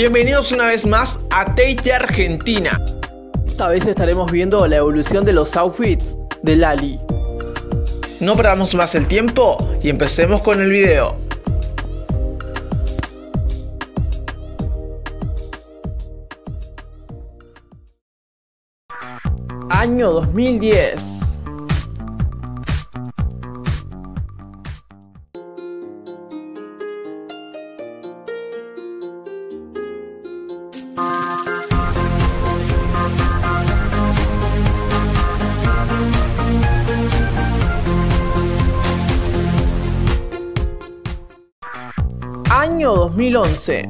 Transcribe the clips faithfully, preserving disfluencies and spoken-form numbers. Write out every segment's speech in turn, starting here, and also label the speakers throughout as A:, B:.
A: Bienvenidos una vez más a Tate Argentina.
B: Esta vez estaremos viendo la evolución de los outfits de Lali.
A: No perdamos más el tiempo y empecemos con el video.
B: Año dos mil diez. Año dos mil once.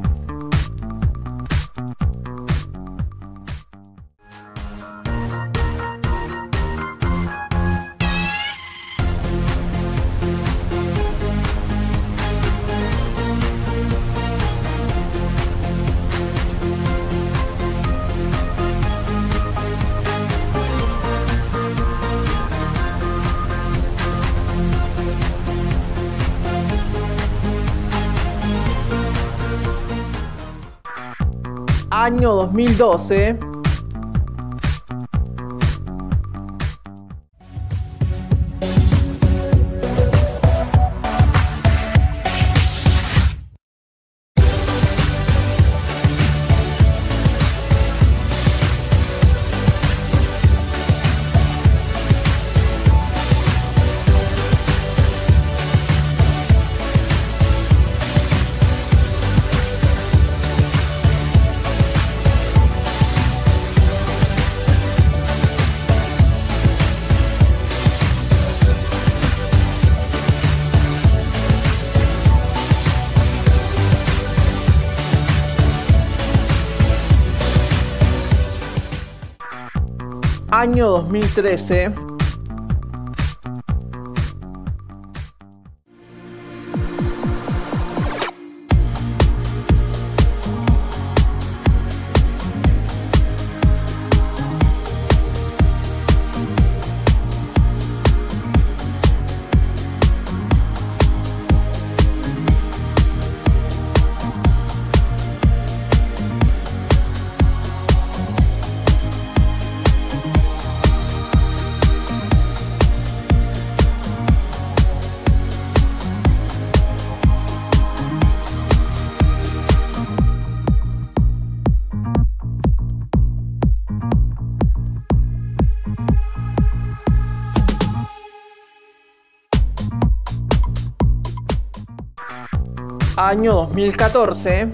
B: Año dos mil doce. Año dos mil trece. Año dos mil catorce.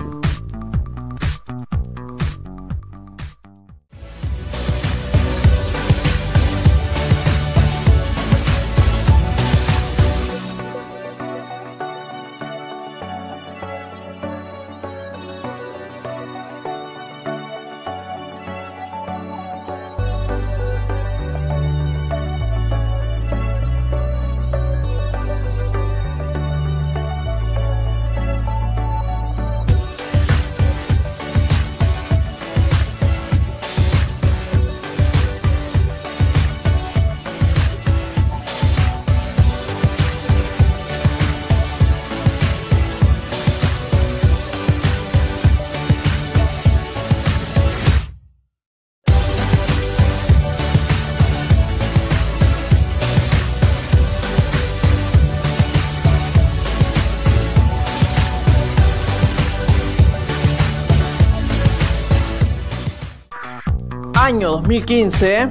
B: Año dos mil quince.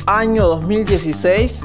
B: Año dos mil dieciséis.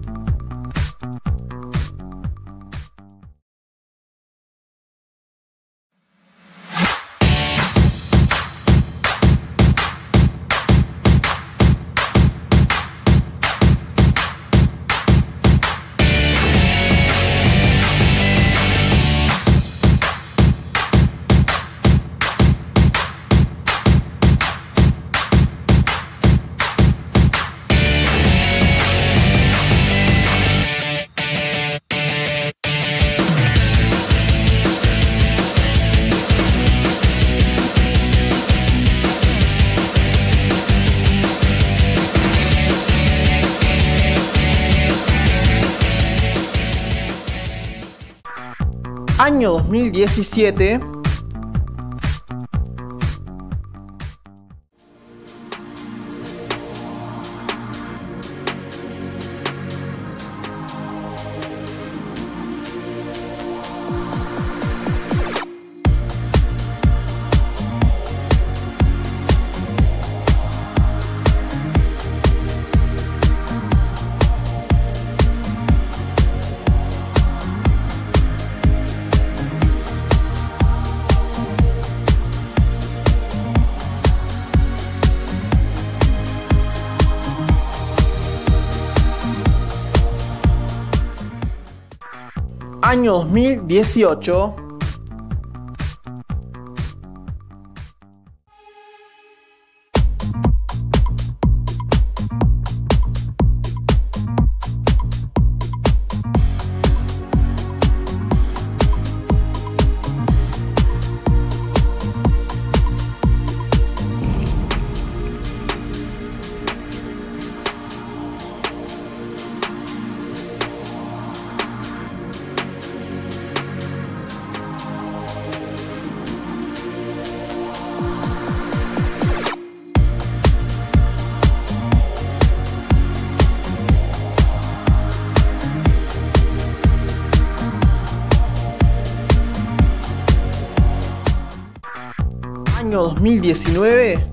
B: Año dos mil diecisiete. Año dos mil dieciocho. Año dos mil diecinueve.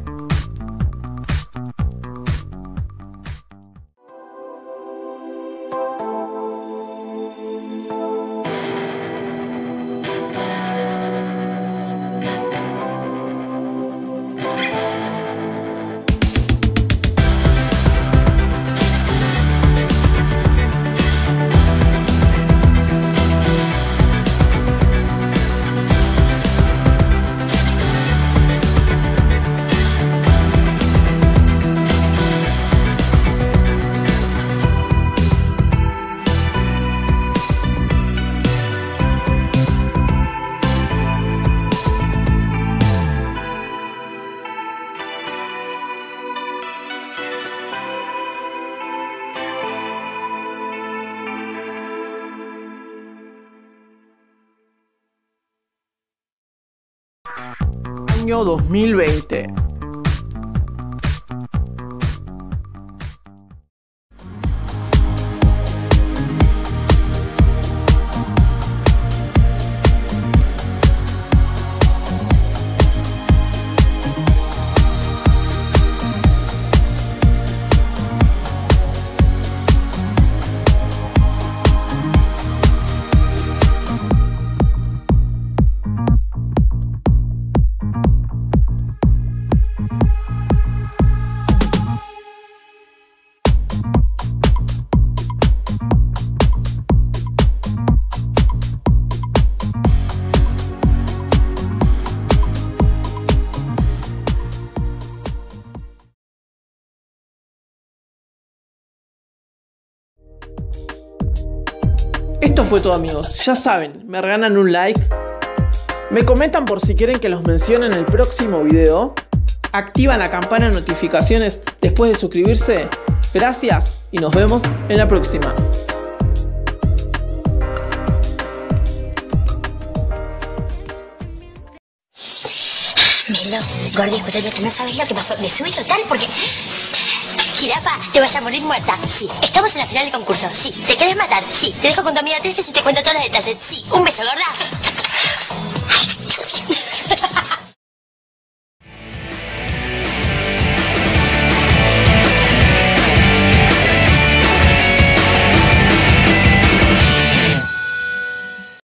B: Año dos mil veinte. Esto fue todo, amigos. Ya saben, me regalan un like, me comentan por si quieren que los mencione en el próximo video, activan la campana de notificaciones después de suscribirse. Gracias y nos vemos en la próxima.
C: Melo, Gordi, escuchate esto, no sabes lo que pasó. Le subí total porque... Jirafa, te vas a morir muerta. Sí. Estamos en la final del concurso. Sí. ¿Te querés matar? Sí. Te dejo con tu amiga Tefe y te cuento todos los detalles. Sí. Un beso, gorda.